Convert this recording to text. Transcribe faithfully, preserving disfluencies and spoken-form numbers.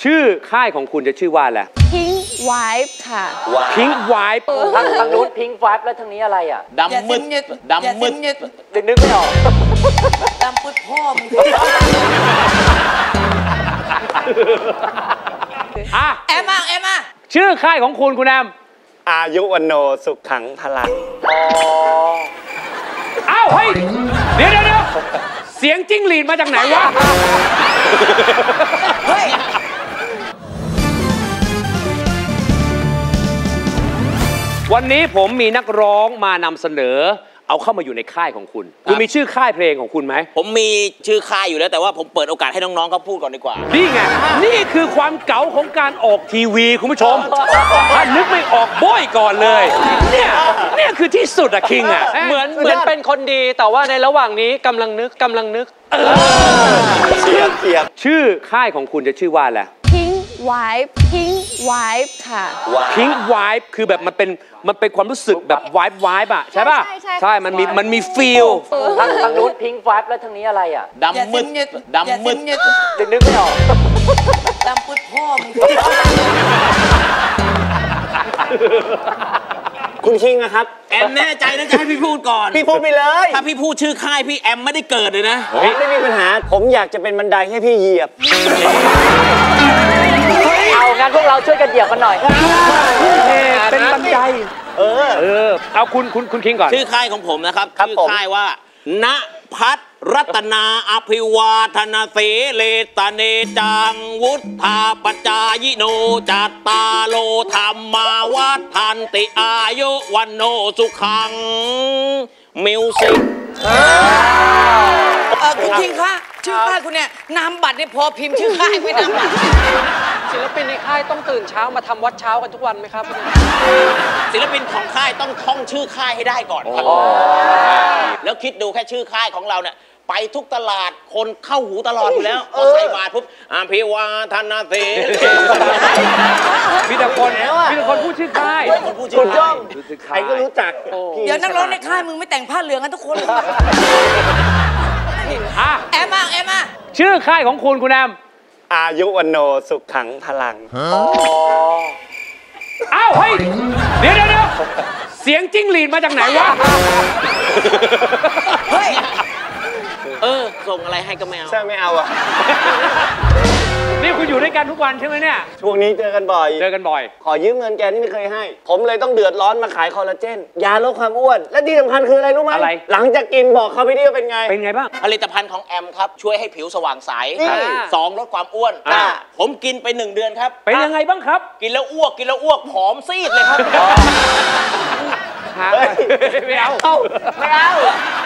ชื่อค่ายของคุณจะชื่อว่าอะไร Pink Vibe ค่ะ Pink Vibe ทางทางนู้น Pink Vibe แล้วทางนี้อะไรอ่ะดำมืดดำมืดนึกนึกไม่ออกดำพุดพ่อมึงอ่ะแอมมาแอมมาชื่อค่ายของคุณคุณแอมอายุวันโนสุขขังพลังอ้าวเฮ้ยเดี๋ยวเดี๋ยวเดี๋ยวเสียงจิ้งหรีดมาจากไหนวะเฮ้ยวันนี้ผมมีนักร้องมานำเสนอเอาเข้ามาอยู่ในค่ายของคุณคุณมีชื่อค่ายเพลงของคุณไหมผมมีชื่อค่ายอยู่แล้วแต่ว่าผมเปิดโอกาสให้น้องๆเขาพูดก่อนดีกว่านี่ไงนี่คือความเก๋าของการออกทีวีคุณผู้ชมถ้านึกไม่ออกโบ้ยก่อนเลยเนี่ยเนี่ยคือที่สุดอะคิงอะเหมือนเหมือนเป็นคนดีแต่ว่าในระหว่างนี้กำลังนึกกำลังนึกเสียบเสียบชื่อค่ายของคุณจะชื่อว่าอะไร Pink Vibe Pink Vibe ค่ะ Pink Vibe คือแบบมันเป็นมันเป็นความรู้สึกแบบ vibe vibe อะใช่ป่ะใช่มันมีมันมี feel ทางทางนู้น Pink Vibe แล้วทางนี้อะไรอ่ะดำมืดดำมืดนึกนึกไม่ออกดำพุดพ่อมึงคุณคิงนะครับแอมแน่ใจนะจะให้พี่พูดก่อนพี่พูดไปเลยถ้าพี่พูดชื่อค่ายพี่แอมไม่ได้เกิดเลยนะไม่มีปัญหาผมอยากจะเป็นบันไดให้พี่เหยียบเอางั้นพวกเราช่วยกันเหยียบมันหน่อยเป็นบันไดเออเออเอาคุณคุณคุณคิงก่อนชื่อค่ายของผมนะครับชื่อค่ายว่าณพัฒรัตนาอภิวาทนาเสเลตเนจังวุฒาปจายโนจัตตาโลธรรมาวัฏทันติอายุวันโนสุขังมิวสิกเออคุณคิงคะชื่อค่ายคุณเนี่ยนามบัตรเนี่ยพอพิมพ์ชื่อค่ายไว้นามบัตรศิลปินในค่ายต้องตื่นเช้ามาทำวัดเช้ากันทุกวันไหมครับศิลปินของค่ายต้องท่องชื่อค่ายให้ได้ก่อนครับแล้วคิดดูแค่ชื่อค่ายของเราเนี่ยไปทุกตลาดคนเข้าหูตลอดอยู่แล้วพอใส่บาตรปุ๊บอภิวาทนาเสพี่ตะคนพี่ตะคนพูดชื่อค่ายคุณจ้องใครก็รู้จักเดี๋ยวนักร้องในค่ายมึงไม่แต่งผ้าเหลืองกันทุกคนเลยแอมมาแอมมาชื่อค่ายของคุณคุณแอมอายุวันโนสุขขังพลังอ้าวเฮ้ยเดี๋ยวเดี๋ยวเดี๋ยวเสียงจิ้งหรีดมาจากไหนวะเฮ้ยเออส่งอะไรให้ก็ไม่เอาใช่ไม่เอาอ่ะนี่คุณอยู่ด้วยกันทุกวันใช่ไหมเนี่ยช่วงนี้เจอกันบ่อยเจอกันบ่อยขอยืมเงินแกนี่ไม่เคยให้ผมเลยต้องเดือดร้อนมาขายคอลลาเจนยาลดความอ้วนและที่สำคัญคืออะไรรู้ไหมอะไรหลังจากกินบอกเขาไปดิว่าเป็นไงเป็นไงบ้างผลิตภัณฑ์ของแอมครับช่วยให้ผิวสว่างใสสองลดความอ้วนผมกินไปหนึ่งเดือนครับเป็นยังไงบ้างครับกินแล้วอ้วกกินแล้วอ้วกผอมซีดเลยครับไม่เอาไม่เอา